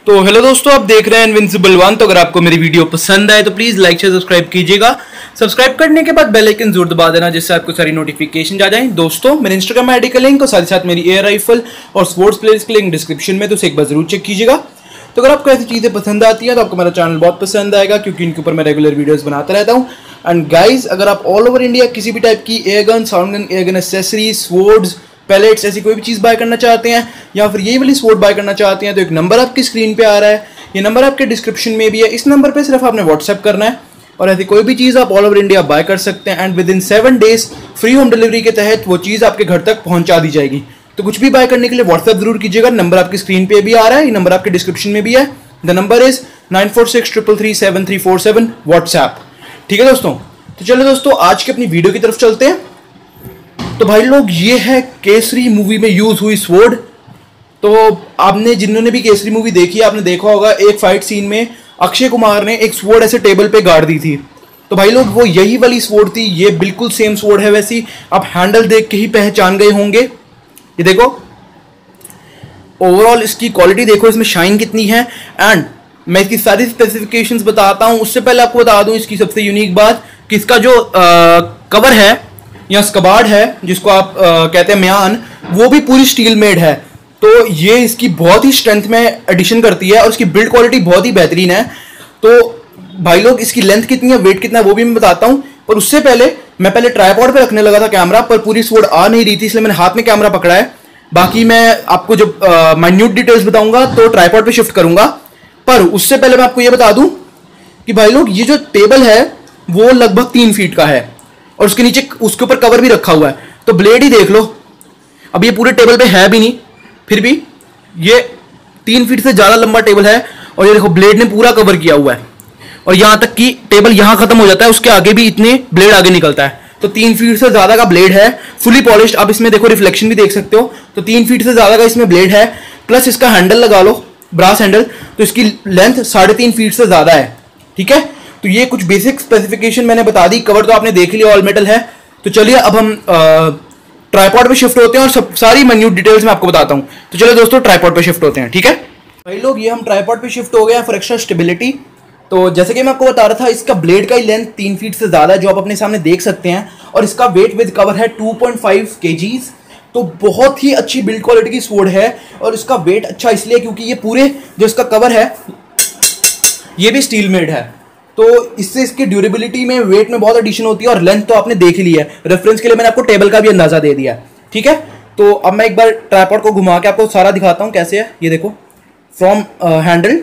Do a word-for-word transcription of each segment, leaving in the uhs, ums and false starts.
तो हेलो दोस्तों, आप देख रहे हैं इनविंसिबल वन। तो अगर आपको मेरी वीडियो पसंद आए तो प्लीज लाइक शेयर सब्सक्राइब कीजिएगा। सब्सक्राइब करने के बाद बेल आइकन जरूर दबा देना जिससे आपको सारी नोटिफिकेशन आ जाए। दोस्तों, मेरे इंस्टाग्राम आईडी का लिंक और साथ ही साथ मेरी एयर राइफल और स्पोर्ट्स प्लेलिस्ट की लिंक डिस्क्रिप्शन में, तो उसे एक बार जरूर चेक कीजिएगा। तो अगर आपको ऐसी चीजें पसंद आती है तो आपको मेरा चैनल बहुत पसंद आएगा, क्योंकि इनके ऊपर मैं रेगुलर वीडियोस बनाता रहता हूँ। एंड गाइज, अगर आप ऑल ओवर इंडिया किसी भी टाइप की air gun, sound gun, air gun accessories, swords, pellets, ऐसी कोई भी चीज़ बाय करना चाहते हैं या फिर यही वाली स्वॉर्ड बाय करना चाहते हैं तो एक नंबर आपकी स्क्रीन पे आ रहा है, ये नंबर आपके डिस्क्रिप्शन में भी है। इस नंबर पे सिर्फ आपने व्हाट्सएप करना है और ऐसी कोई भी चीज़ आप ऑल ओवर इंडिया बाय कर सकते हैं। And with in seven days free home delivery के तहत वो चीज़ आपके घर तक पहुंचा दी जाएगी। तो कुछ भी बाय करने के लिए व्हाट्सएप जरूर कीजिएगा। नंबर आपकी स्क्रीन पे भी आ रहा है, ये नंबर आपके डिस्क्रिप्शन में भी है। The number is nine four six triple three seven three four seven WhatsApp. ठीक है दोस्तों, तो चलो दोस्तों आज की अपनी वीडियो की तरफ चलते हैं। तो भाई लोग, ये है केसरी मूवी में यूज हुई स्वॉर्ड। तो आपने जिन्होंने भी केसरी मूवी देखी है आपने देखा होगा एक फाइट सीन में अक्षय कुमार ने एक स्वॉर्ड ऐसे टेबल पे गाड़ दी थी। तो भाई लोग, वो यही वाली स्वॉर्ड थी, ये बिल्कुल सेम स्वॉर्ड है। वैसी आप हैंडल देख के ही पहचान गए होंगे। ये देखो, ओवरऑल इसकी क्वालिटी देखो, इसमें शाइन कितनी है। एंड मैं इसकी सारी स्पेसिफिकेशंस बताता हूं। उससे पहले आपको बता दूं इसकी सबसे यूनिक बात कि इसका जो आ, कवर है या स्कबार्ड है, जिसको आप आ, कहते हैं म्यान, वो भी पूरी स्टील मेड है। तो ये इसकी बहुत ही स्ट्रेंथ में एडिशन करती है और इसकी बिल्ड क्वालिटी बहुत ही बेहतरीन है। तो भाई लोग, इसकी लेंथ कितनी है, वेट कितना है, वो भी मैं बताता हूँ। पर उससे पहले मैं पहले ट्राइपॉड पे रखने लगा था कैमरा, पर पूरी स्वॉर्ड आ नहीं रही थी, इसलिए मैंने हाथ में कैमरा पकड़ा है। बाकी मैं आपको जब माइन्यूट डिटेल्स बताऊंगा तो ट्राइपॉड पे शिफ्ट करूंगा। पर उससे पहले मैं आपको ये बता दूं कि भाई लोग, ये जो टेबल है वो लगभग तीन फीट का है और उसके नीचे उसके ऊपर कवर भी रखा हुआ है। तो ब्लेड ही देख लो, अब ये पूरे टेबल पे है भी नहीं, फिर भी ये तीन फीट से ज़्यादा लंबा टेबल है। और ये देखो, ब्लेड ने पूरा कवर किया हुआ है और यहाँ तक कि टेबल यहाँ खत्म हो जाता है, उसके आगे भी इतने ब्लेड आगे निकलता है। तो तीन फीट से ज़्यादा का ब्लेड है, फुली पॉलिश्ड। आप इसमें देखो, रिफ्लेक्शन भी देख सकते हो। तो तीन फीट से ज़्यादा का इसमें ब्लेड है, प्लस इसका हैंडल लगा लो, ब्रास हैंडल, तो इसकी लेंथ साढ़े तीन फीट से ज़्यादा है। ठीक है, तो ये कुछ बेसिक स्पेसिफिकेशन मैंने बता दी। कवर तो आपने देख लिया, ऑल मेटल है। तो चलिए अब हम ट्राइपॉड पे शिफ्ट होते हैं और सब सारी माइन्यूट डिटेल्स मैं आपको बताता हूँ। तो चलो दोस्तों, ट्राइपॉड पे शिफ्ट होते हैं। ठीक है भाई लोग, ये हम ट्राइपॉड पे शिफ्ट हो गए हैं फॉर एक्स्ट्रा स्टेबिलिटी। तो जैसे कि मैं आपको बता रहा था, इसका ब्लेड का ही लेंथ तीन फीट से ज़्यादा है, जो आप अपने सामने देख सकते हैं। और इसका वेट विद कवर है टू पॉइंट फाइव केजीज। तो बहुत ही अच्छी बिल्ड क्वालिटी की स्वॉर्ड है। और इसका वेट अच्छा इसलिए क्योंकि ये पूरे जो इसका कवर है ये भी स्टील मेड है। तो इससे इसकी ड्यूरेबिलिटी में, वेट में बहुत एडिशन होती है। और लेंथ तो आपने देख ली है, रेफरेंस के लिए मैंने आपको टेबल का भी अंदाजा दे दिया है। ठीक है, तो अब मैं एक बार ट्राइपॉड को घुमा के आपको सारा दिखाता हूं कैसे है। ये देखो, from handle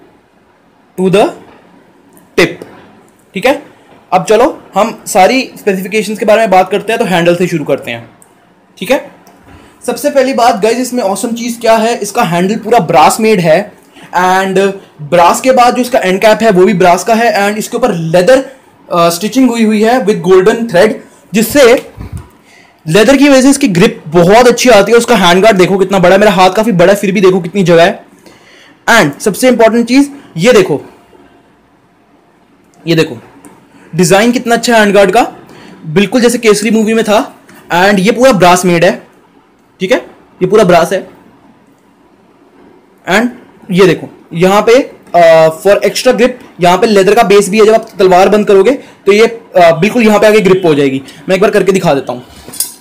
to the tip. ठीक है, अब चलो हम सारी स्पेसिफिकेशंस के बारे में बात करते हैं। तो हैंडल से शुरू करते हैं। ठीक है, सबसे पहली बात गाइस, इसमें ऑसम चीज क्या है, इसका हैंडल पूरा ब्रास मेड है। एंड ब्रास के बाद जो इसका एंड कैप है वो भी ब्रास का है। एंड इसके ऊपर लेदर स्टिचिंग हुई हुई है विद गोल्डन थ्रेड, जिससे लेदर की वजह से इसकी ग्रिप बहुत अच्छी आती है। उसका हैंड गार्ड देखो कितना बड़ा है, मेरा हाथ काफी बड़ा है फिर भी देखो कितनी जगह है। एंड सबसे इंपॉर्टेंट चीज ये देखो, ये देखो डिजाइन कितना अच्छा है हैंड गार्ड का, बिल्कुल जैसे केसरी मूवी में था। एंड ये पूरा ब्रास मेड है। ठीक है, ये पूरा ब्रास है। एंड ये देखो, यहां पे फॉर एक्स्ट्रा ग्रिप यहां पे लेदर का बेस भी है। जब आप तलवार बंद करोगे तो ये uh, बिल्कुल यहां पे आगे ग्रिप हो जाएगी। मैं एक बार करके दिखा देता हूं।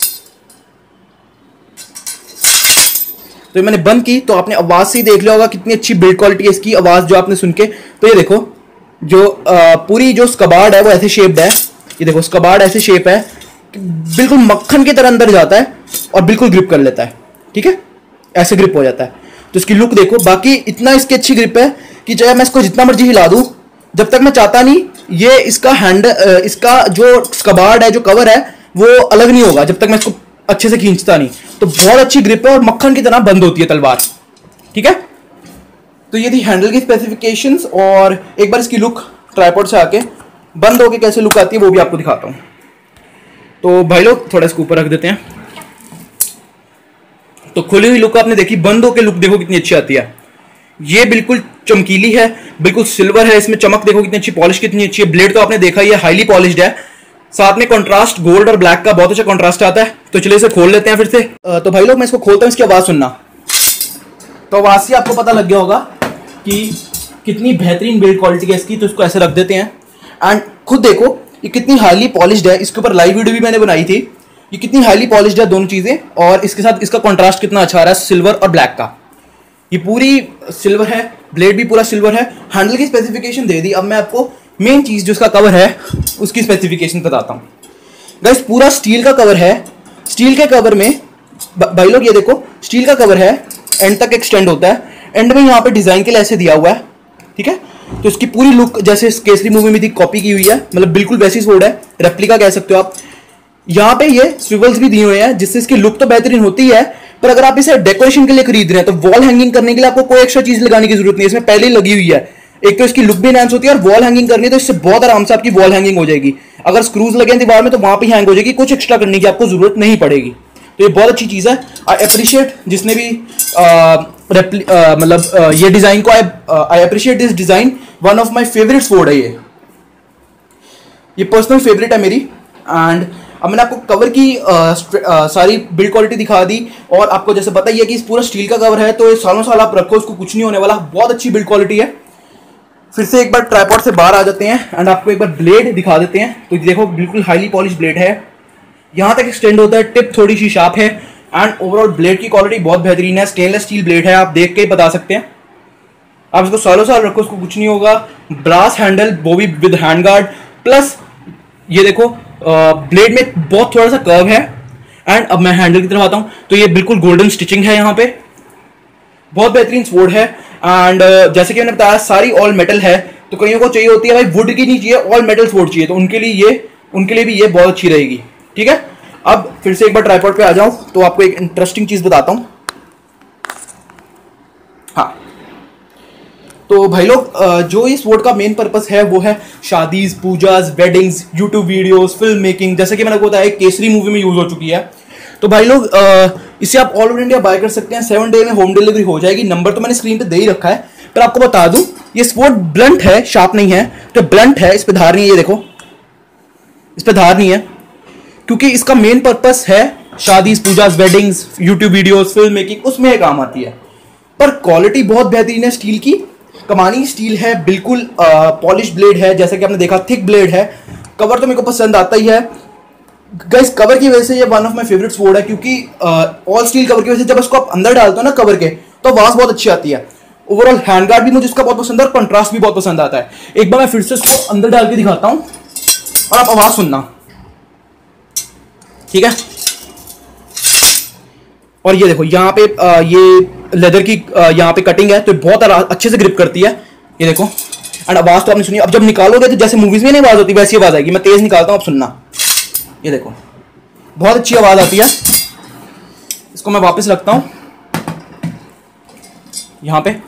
तो मैंने बंद की तो आपने आवाज से ही देख लिया होगा कितनी अच्छी बिल्ड क्वालिटी है इसकी, आवाज जो आपने सुन के। तो ये देखो, जो uh, पूरी जो स्कबार्ड है वो ऐसे शेप्ड है। ये देखो, स्कबार्ड ऐसे शेप है, बिल्कुल मक्खन की तरह अंदर जाता है और बिल्कुल ग्रिप कर लेता है। ठीक है, ऐसे ग्रिप हो जाता है। तो इसकी लुक देखो, बाकी इतना इसकी अच्छी ग्रिप है कि चाहे मैं इसको जितना मर्जी हिला दूं, जब तक मैं चाहता नहीं, ये इसका हैंड इसका जो स्कबार्ड है, जो कवर है, वो अलग नहीं होगा जब तक मैं इसको अच्छे से खींचता नहीं। तो बहुत अच्छी ग्रिप है और मक्खन की तरह बंद होती है तलवार। ठीक है, तो ये थी हैंडल की स्पेसिफिकेशंस। और एक बार इसकी लुक ट्राइपॉड से आके बंद होके कैसे लुक आती है वो भी आपको दिखाता हूं। तो भाई लोग, थोड़ा इसको ऊपर रख देते हैं। तो खुली हुई लुक आपने देखी, बंद होकर लुक देखो कितनी अच्छी आती है। ये बिल्कुल चमकीली है, बिल्कुल सिल्वर है, इसमें चमक देखो कितनी अच्छी, पॉलिश कितनी अच्छी है। ब्लेड तो आपने देखा ही है, हाईली पॉलिश्ड है। साथ में कंट्रास्ट गोल्ड और ब्लैक का बहुत अच्छा कंट्रास्ट आता है। तो चलिए इसे खोल लेते हैं फिर से। तो भाई लोग, मैं इसको खोलता हूं, इसकी आवाज सुनना। तो आवाज से आपको पता लग गया होगा कि कितनी बेहतरीन बिल्ड क्वालिटी है इसकी, तो इसको ऐसे रख देते हैं। एंड खुद देखो ये कितनी हाईली पॉलिश्ड है, इसके ऊपर लाइव वीडियो भी मैंने बनाई थी, ये कितनी हाईली पॉलिश्ड है दोनों चीज़ें, और इसके साथ इसका कॉन्ट्रास्ट कितना अच्छा आ रहा है सिल्वर और ब्लैक का। ये पूरी सिल्वर है, ब्लेड भी पूरा सिल्वर है। हैंडल की स्पेसिफिकेशन दे दी। अब मैं आपको मेन चीज़ जो इसका कवर है उसकी स्पेसिफिकेशन बताता हूँ। गाइस पूरा स्टील का कवर है। स्टील के कवर में भाई लोग ये देखो, स्टील का कवर है, एंड तक एक्सटेंड होता है, एंड में यहाँ पे डिज़ाइन के लिए ऐसे दिया हुआ है, ठीक है। तो इसकी पूरी लुक जैसे केसरी मूवी में थी कॉपी की हुई है, मतलब बिल्कुल वैसी स्वॉर्ड है, रेप्लिका कह सकते हो आप। यहाँ पे ये स्विवल्स भी दिए हुए हैं जिससे इसकी लुक तो बेहतरीन होती है, पर अगर आप इसे डेकोरेशन के लिए खरीद रहे हैं तो वॉल हैंगिंग करने के लिए आपको कोई एक्स्ट्रा चीज लगाने की जरूरत नहीं है, इसमें पहले ही लगी हुई है। एक तो इसकी लुक भी एनहांस होती है, और वॉल हैंगिंग करनी है तो इससे बहुत आराम से आपकी वॉल हैंगिंग हो जाएगी। अगर स्क्रूज लगे हैं दीवार में तो वहां पर हैंग हो जाएगी, कुछ एक्स्ट्रा करने की आपको जरूरत नहीं पड़ेगी। तो ये बहुत अच्छी चीज है। आई अप्रिशिएट जिसने भी मतलब ये डिजाइन को, I appreciate this design, one of my favourite sword है ये ये पर्सनल फेवरेट है मेरी। एंड अब मैंने आपको कवर की आ, आ, सारी बिल्ड क्वालिटी दिखा दी, और आपको जैसे पता ही है कि इस पूरा स्टील का कवर है, तो ये सालों साल आप रखो उसको कुछ नहीं होने वाला, बहुत अच्छी बिल्ड क्वालिटी है। फिर से एक बार ट्राइपॉड से बाहर आ जाते हैं एंड आपको एक बार ब्लेड दिखा देते हैं। तो देखो बिल्कुल हाईली पॉलिश ब्लेड है, यहाँ तक एक्सटेंड होता है, टिप थोड़ी सी शार्प है, एंड ओवरऑल ब्लेड की क्वालिटी बहुत बेहतरीन है। स्टेनलेस स्टील ब्लेड है, आप देख के ही बता सकते हैं। आप इसको सालों साल रखो उसको कुछ नहीं होगा। ब्रास हैंडल, वो भी विद हैंड गार्ड, प्लस ये देखो ब्लेड में बहुत थोड़ा सा कर्व है। एंड अब मैं हैंडल की तरफ आता हूँ, तो ये बिल्कुल गोल्डन स्टिचिंग है, यहाँ पे बहुत बेहतरीन स्वॉर्ड है। एंड uh, जैसे कि मैंने बताया सारी ऑल मेटल है, तो कईयों को चाहिए होती है भाई वुड की नहीं चाहिए, ऑल मेटल स्वॉर्ड चाहिए, तो उनके लिए ये उनके लिए भी ये बहुत अच्छी रहेगी, ठीक है। अब फिर से एक बार ट्राइपॉड पे आ जाऊं तो आपको एक इंटरेस्टिंग चीज बताता हूं। हाँ, तो भाई लोग जो इस स्वॉर्ड का मेन पर्पस है वो है शादीज, पूजाज, weddings, YouTube videos, film making. जैसे कि मैंने आपको बताया केसरी मूवी में यूज हो चुकी है, तो भाई लोग इसे आप ऑल ओवर इंडिया बाय कर सकते हैं। सेवन डे में होम डिलीवरी हो जाएगी। नंबर तो मैंने स्क्रीन पे दे ही रखा है, पर आपको बता दूं ये स्वॉर्ड ब्लंट है, शार्प नहीं है। तो ब्लंट है, इस पे धार नहीं है, ये देखो इस पे धार नहीं है, क्योंकि इसका मेन पर्पस है शादीज, पूजाज, weddings, YouTube videos, film making, उसमें काम आती है। पर क्वालिटी बहुत बेहतरीन है स्टील की, कमानी स्टील है, बिल्कुल पॉलिश ब्लेड है, जैसे कि आपने देखा थिक ब्लेड है। कवर तो मेरे को पसंद आता ही है गाइस, कवर की वजह से ये one of my favourite sword है, क्योंकि ऑल स्टील कवर की वजह से जब इसको आप अंदर डालते हो ना कवर के, तो आवाज बहुत अच्छी आती है। ओवरऑल हैंडगार्ड भी मुझे इसका बहुत पसंद है, और कंट्रास्ट भी बहुत पसंद आता है। एक बार मैं फिर से इसको अंदर डाल के दिखाता हूं और आप आवाज सुनना, ठीक है। और ये देखो यहाँ पे आ, ये लेदर की यहाँ पे कटिंग है, तो बहुत अच्छे से ग्रिप करती है, ये देखो। एंड आवाज तो आपने सुनी, अब जब निकालोगे तो जैसे मूवीज में नहीं आवाज होती वैसी आवाज आएगी। मैं तेज निकालता हूँ, आप सुनना, ये देखो बहुत अच्छी आवाज आती है। इसको मैं वापस रखता हूं यहां पे,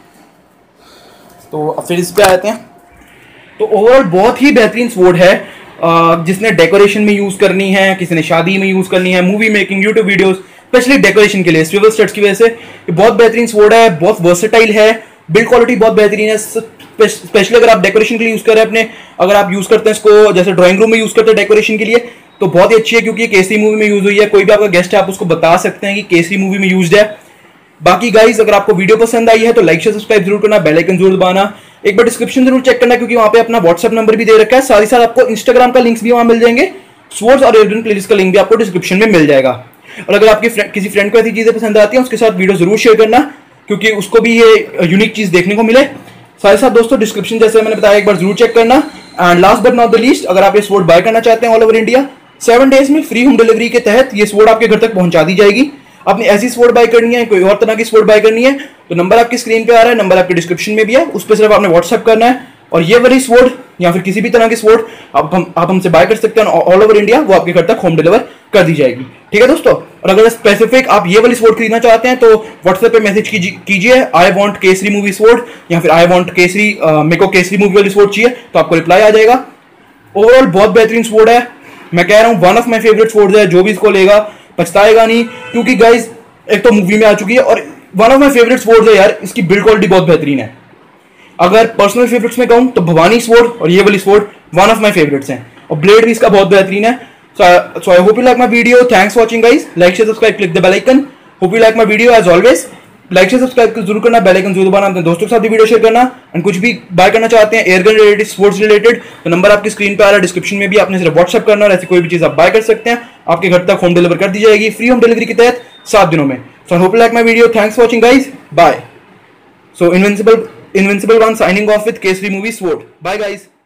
तो अब फिर इस पे आते हैं। तो ओवरऑल बहुत ही बेहतरीन स्वॉर्ड है, जिसने डेकोरेशन में यूज करनी है, किसी ने शादी में यूज करनी है, movie making, YouTube videos, specially decoration के लिए स्विवल स्टड्स की वजह से ये बहुत बेहतरीन स्वॉर्ड है। बहुत वर्सेटाइल है, बिल्ड क्वालिटी बहुत बेहतरीन है, स्पेशली अगर आप डेकोरेशन के लिए यूज कर रहे हैं अपने, अगर आप यूज करते हैं इसको जैसे ड्राइंग रूम में यूज करते हैं डेकोरेशन के लिए, तो बहुत ही अच्छी है, क्योंकि केसरी मूवी में यूज हुई है। कोई भी आपका गेस्ट है आप उसको बता सकते हैं कि केसरी मूवी में यूज्ड है। बाकी गाइस अगर आपको वीडियो पसंद आई है तो लाइक शेयर सब्सक्राइब जरूर करना, बेल आइकन जरूर दबाना, एक बार डिस्क्रिप्शन जरूर चेक करना, क्योंकि वहां पे अपना व्हाट्सएप नंबर भी दे रखा है। साथ ही साथ आपको इंस्टाग्राम का लिंक्स भी वहां मिल जाएंगे, स्वॉर्ड्स और एल्डन प्लेलिस्ट का लिंक भी आपको डिस्क्रिप्शन में मिल जाएगा। और अगर आपके किसी फ्रेंड को ऐसी चीजें पसंद आती है उसके साथ वीडियो जरूर शेयर करना, क्योंकि उसको भी ये यूनिक चीज देखने को मिले। साथ ही साथ दोस्तों डिस्क्रिप्शन जैसे मैंने बताया एक बार जरूर चेक करना। And last but not the least, अगर आप ये स्वॉर्ड बाय करना चाहते हैं all over India, seven days में फ्री होम डिलीवरी के तहत ये स्वॉर्ड आपके घर तक पहुंचा दी जाएगी। आपने ऐसी स्वॉर्ड बाय करनी है, कोई और तरह की स्वॉर्ड बाय करनी है, तो नंबर आपकी स्क्रीन पे आ रहा है, नंबर आपके डिस्क्रिप्शन में भी है, उस पर सिर्फ आपने व्हाट्सएप करना है, और ये वाली स्वॉर्ड या फिर किसी भी तरह की स्वॉर्ड आप हम आप हमसे बाय कर सकते हैं ऑल ओवर इंडिया, वो आपके घर तक होम डिलीवर कर दी जाएगी, ठीक है दोस्तों। और अगर स्पेसिफिक आप ये वाली स्वॉर्ड खरीदना चाहते हैं तो व्हाट्सएप पे मैसेज कीजिए, I want Kesari movie sword, या फिर आई वांट केसरी मेरे को केसरी मूवी वाली स्वॉर्ड चाहिए, तो आपको रिप्लाई आ जाएगा। ओवरऑल बहुत बेहतरीन स्वॉर्ड है, मैं कह रहा हूँ one of my favourite sword है। जो भी इसको लेगा पछताएगा नहीं, क्योंकि गाइज एक तो मूवी में आ चुकी है, और one of my favourite sword है यार, इसकी बिल्ड क्वालिटी बहुत बेहतरीन है। अगर पर्सनल फेवरेट्स में कहूं तो भवानी स्वॉर्ड और ये वाली sword one of my favourites हैं, और ब्लेड भी इसका बहुत बेहतरीन है। So I hope you like my video, thanks for watching guys, like share subscribe, click the bell icon, hope you like my video as always, like से subscribe जरूर करना, बेल आइकन जरूर दबाना, अपने दोस्तों के साथ भी वीडियो शेयर करना। एंड कुछ भी बाय करना चाहते हैं एयरगन रिलेटेड, स्पोर्ट्स रिलेटेड, तो नंबर आपकी स्क्रीन पे आ रहा है, डिस्क्रिप्शन में भी, आपने सिर्फ व्हाट्सएप करना और ऐसी कोई भी चीज आप बाय कर सकते हैं, आपके घर तक होम डिलीवर कर दी जाएगी फ्री होम डिलीवरी के तहत सात दिनों में। So I hope like my video, thanks for watching guys, bye. So invincible invincible one signing off with Kesari movie sword, bye guys.